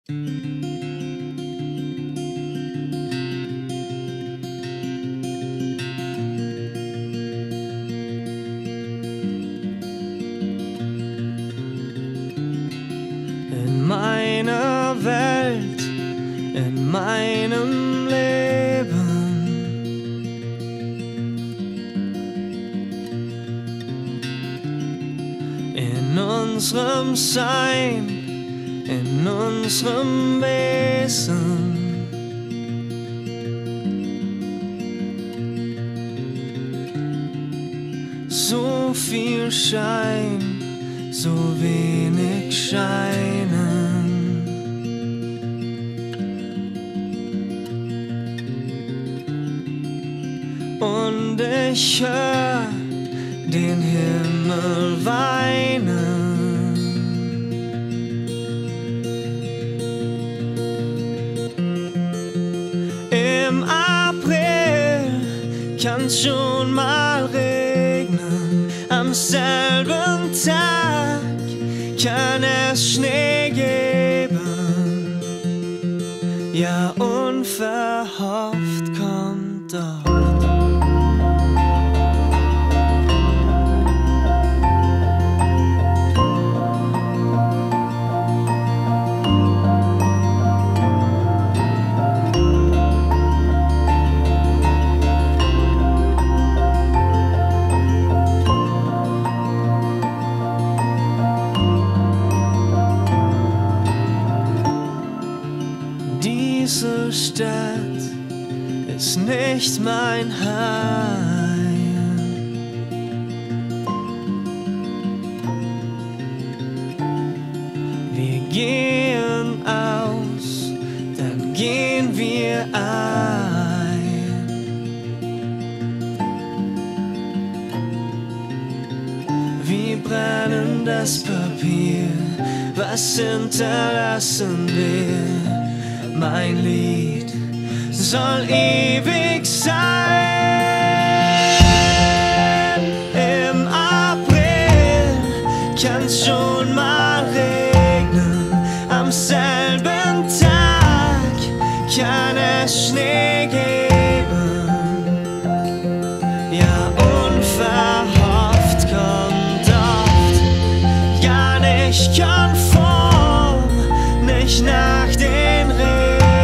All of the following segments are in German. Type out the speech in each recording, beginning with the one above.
In meiner Welt, in meinem Leben, in unserem Sein, in unserem Wesen. So viel Schein, so wenig Scheinen. Und ich hör den Himmel weinen. Im April kann's schon mal regnen, am selben Tag kann es Schnee geben. Ja, unverhofft kommt oft. Diese Stadt ist nicht mein Heim. Wir gehen aus, dann gehen wir ein. Wie brennendes Papier, was hinterlassen wir? Mein Lied soll ewig sein. Im April kann's schon mal regnen, am selben Tag kann es Schnee geben. Ja, unverhofft kommt oft gar nicht konform, nicht nach den Regeln.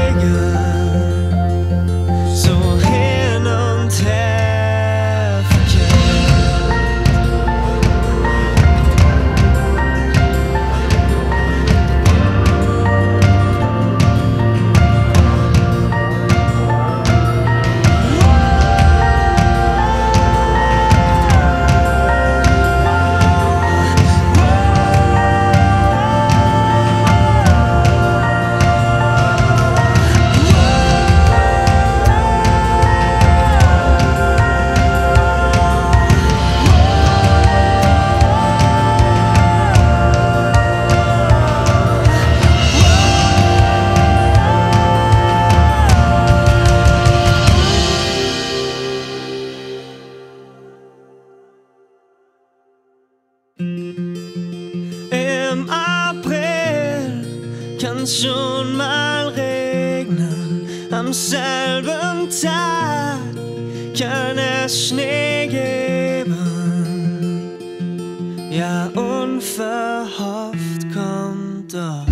Im April kann's schon mal regnen, am selben Tag kann es Schnee geben. Ja, unverhofft kommt doch